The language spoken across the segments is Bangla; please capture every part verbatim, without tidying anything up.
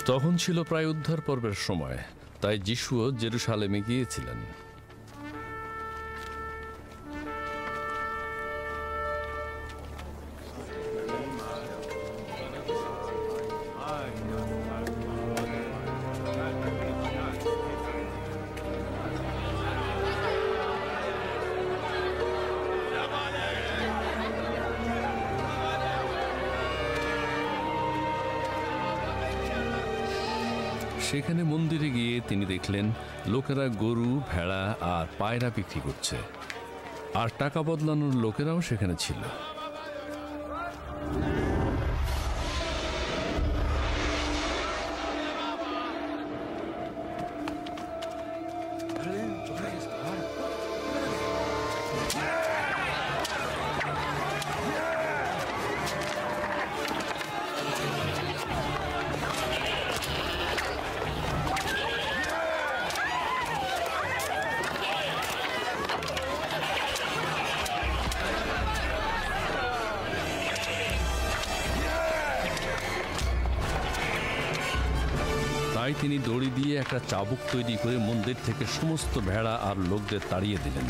তখন ছিল প্রায় উদ্ধার পর্বের সময়, তাই যিশুও জেরুসালেমে গিয়েছিলেন। সেখানে মন্দিরে গিয়ে তিনি দেখলেন লোকেরা গরু, ভেড়া আর পায়রা বিক্রি করছে, আর টাকা বদলানোর লোকেরাও সেখানে ছিল। তাই তিনি দড়ি দিয়ে একটা চাবুক তৈরি করে মন্দির থেকে সমস্ত ভেড়া আর লোকদের তাড়িয়ে দিলেন।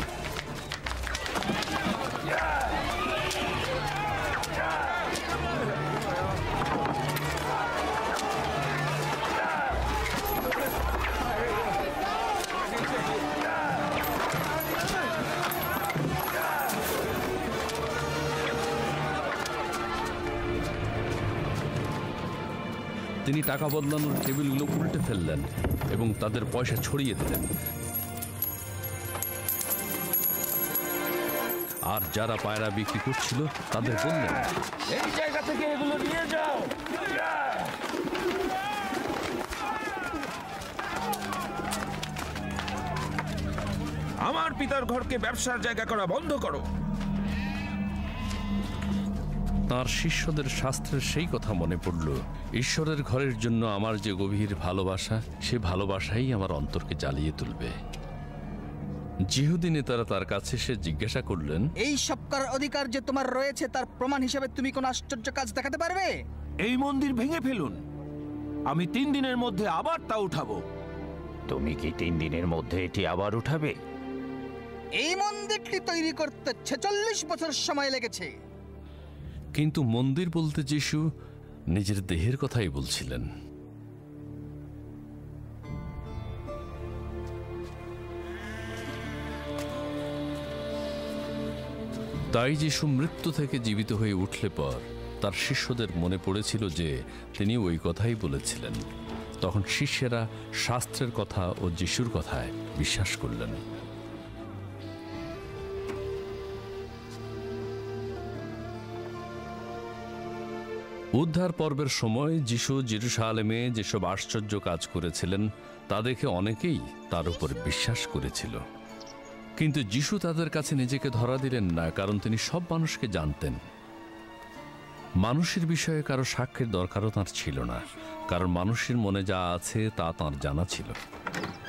তিনি টাকা বদলানোর টেবিলগুলো উল্টে ফেললেন এবং তাদের পয়সা ছড়িয়ে দিলেন। আর যারা পায়রা বিক্রি করছিল তাদের বললেন, এই জায়গা থেকে এগুলো নিয়ে যাও। আমার পিতার ঘরকে ব্যবসার জায়গা করা বন্ধ করো। তাঁর শিষ্যদের শাস্ত্রের সেই কথা মনে পড়ল, ঈশ্বরের ঘরের জন্য আমার যে গভীর ভালোবাসা, সে ভালোবাসাই আমার অন্তরকে জ্বালিয়ে তুলবে। যিহুদি নেতারা তার কাছে এসে জিজ্ঞাসা করলেন, এই সব করার অধিকার যে তোমার রয়েছে তার প্রমাণ হিসেবে তুমি কোন আশ্চর্য কাজ দেখাতে পারবে? এই মন্দির ভেঙে ফেলুন, আমি তিন দিনের মধ্যে আবার তা উঠাবো। তুমি কি তিন দিনের মধ্যে এটি আবার উঠাবে? এই মন্দিরটি তৈরি করতে ছেচল্লিশ বছর সময় লেগেছে। কিন্তু মন্দির বলতে যিশু নিজের দেহের কথাই বলছিলেন। তাই যিশু মৃত্যু থেকে জীবিত হয়ে উঠলে পর তার শিষ্যদের মনে পড়েছিল যে তিনি ওই কথাই বলেছিলেন। তখন শিষ্যেরা শাস্ত্রের কথা ও যিশুর কথায় বিশ্বাস করলেন। উদ্ধার পর্বের সময় যিশু জেরুসালেমে যেসব আশ্চর্য কাজ করেছিলেন তা দেখে অনেকেই তার উপর বিশ্বাস করেছিল। কিন্তু যিশু তাদের কাছে নিজেকে ধরা দিলেন না, কারণ তিনি সব মানুষকে জানতেন। মানুষের বিষয়ে কারো সাক্ষ্যের দরকারও তাঁর ছিল না, কারণ মানুষের মনে যা আছে তা তাঁর জানা ছিল।